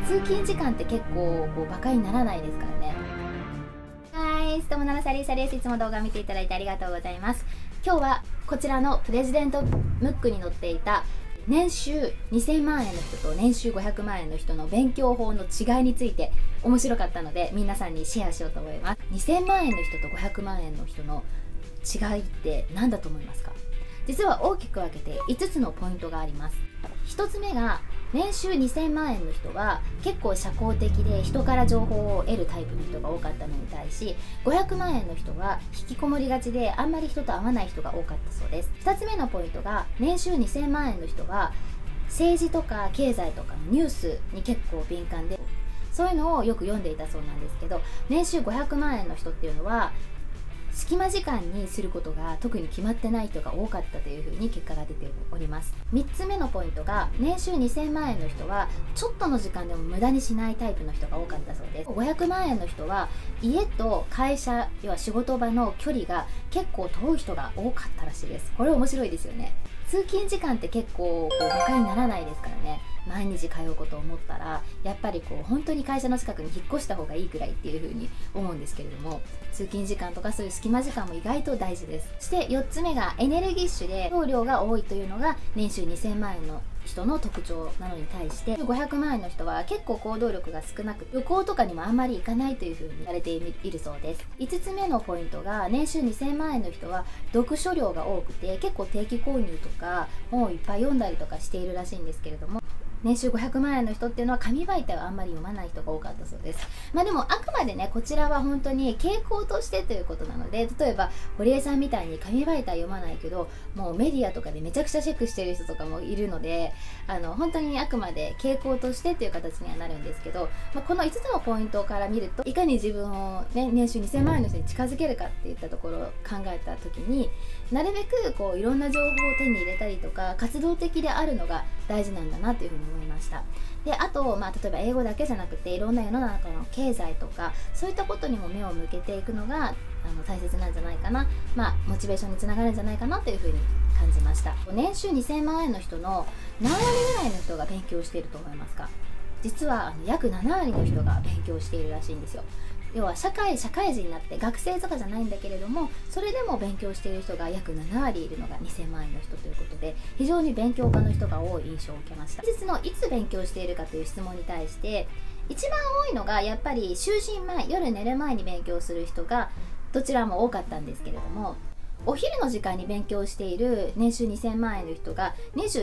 通勤時間って結構こうバカにならないですからね。はい、ストモナのサリーサです。いつも動画を見ていただいてありがとうございます。今日はこちらのプレジデントムックに載っていた年収2000万円の人と年収500万円の人の勉強法の違いについて面白かったので皆さんにシェアしようと思います。2000万円の人と500万円の人の違いって何だと思いますか？実は大きく分けて5つのポイントがあります。1つ目が年収2000万円の人は結構社交的で人から情報を得るタイプの人が多かったのに対し、500万円の人は引きこもりがちであんまり人と会わない人が多かったそうです。2つ目のポイントが年収2000万円の人は政治とか経済とかのニュースに結構敏感で、そういうのをよく読んでいたそうなんですけど、年収500万円の人っていうのは隙間時間にすることが特に決まってない人が多かったというふうに結果が出ております。3つ目のポイントが年収2000万円の人はちょっとの時間でも無駄にしないタイプの人が多かったそうです。500万円の人は家と会社、要は仕事場の距離が結構遠い人が多かったらしいです。これ面白いですよね。通勤時間って結構バカにならないですからね。毎日通うことを思ったらやっぱり本当に会社の近くに引っ越した方がいいくらいっていう風に思うんですけれども、通勤時間とかそういう隙間時間も意外と大事です。そして4つ目がエネルギッシュで労量が多いというのが年収2000万円の人の特徴なのに対して、500万円の人は結構行動力が少なく旅行とかにもあんまり行かないという風に言われているそうです。5つ目のポイントが年収2000万円の人は読書量が多くて結構定期購入とか本をいっぱい読んだりとかしているらしいんですけれども、年収500万円の人っていうのは紙媒体をあんまり読まない人が多かったそうです。でもあくまでねこちらは本当に傾向としてということなので、例えば堀江さんみたいに紙媒体読まないけどもうメディアとかでめちゃくちゃチェックしてる人とかもいるので、本当にあくまで傾向としてという形にはなるんですけど、この5つのポイントから見るといかに自分を、ね、年収2000万円の人に近づけるかっていったところを考えた時に、なるべくいろんな情報を手に入れたりとか活動的であるのが大事なんだなというふうに思いました。であと、例えば英語だけじゃなくていろんな世の中の経済とかそういったことにも目を向けていくのが大切なんじゃないかな、モチベーションにつながるんじゃないかなというふうに感じました。年収2000万円の人の何割ぐらいの人が勉強していると思いますか？実は約7割の人が勉強しているらしいんですよ。要は社会人になって学生とかじゃないんだけれども、それでも勉強している人が約7割いるのが2000万円の人ということで、非常に勉強家の人が多い印象を受けました。本日のいつ勉強しているかという質問に対して一番多いのがやっぱり就寝前、夜寝る前に勉強する人がどちらも多かったんですけれども、お昼の時間に勉強している年収2000万円の人が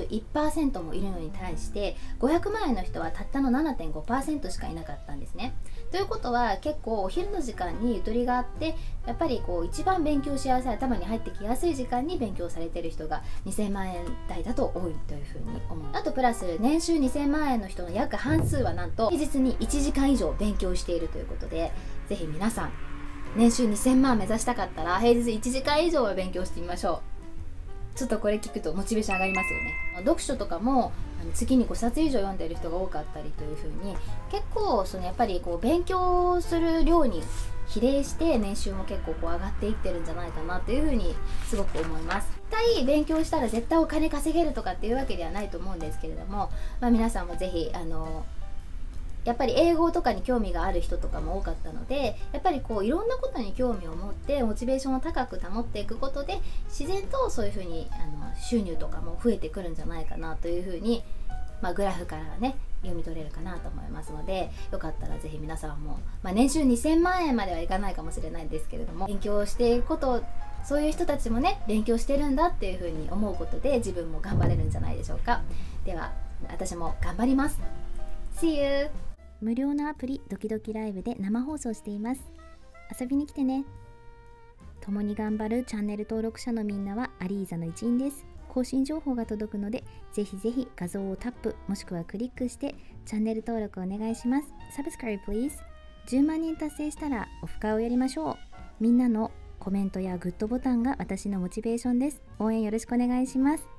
21% もいるのに対して500万円の人はたったの 7.5% しかいなかったんですね。ということは結構お昼の時間にゆとりがあって、やっぱり一番勉強しやすい、頭に入ってきやすい時間に勉強されている人が2000万円台だと多いというふうに思う。あとプラス年収2000万円の人の約半数はなんと平日に1時間以上勉強しているということで、ぜひ皆さん年収2000万目指したかったら平日1時間以上は勉強してみましょう。ちょっとこれ聞くとモチベーション上がりますよね。読書とかも月に5冊以上読んでいる人が多かったりというふうに、結構やっぱり勉強する量に比例して年収も結構上がっていってるんじゃないかなというふうにすごく思います。絶対勉強したら絶対お金稼げるとかっていうわけではないと思うんですけれども、皆さんもぜひやっぱり英語とかに興味がある人とかも多かったので、やっぱりいろんなことに興味を持ってモチベーションを高く保っていくことで自然とそういうふうに収入とかも増えてくるんじゃないかなというふうに、グラフからね読み取れるかなと思いますので、よかったらぜひ皆さんも、年収2000万円まではいかないかもしれないんですけれども、勉強していることを、そういう人たちもね勉強してるんだっていうふうに思うことで自分も頑張れるんじゃないでしょうか。では私も頑張ります。 See you。無料のアプリドキドキライブで生放送しています。遊びに来てね。共に頑張るチャンネル登録者のみんなはアリーザの一員です。更新情報が届くのでぜひぜひ画像をタップもしくはクリックしてチャンネル登録お願いします。 Subscribe please。 10万人達成したらオフ会をやりましょう。みんなのコメントやグッドボタンが私のモチベーションです。応援よろしくお願いします。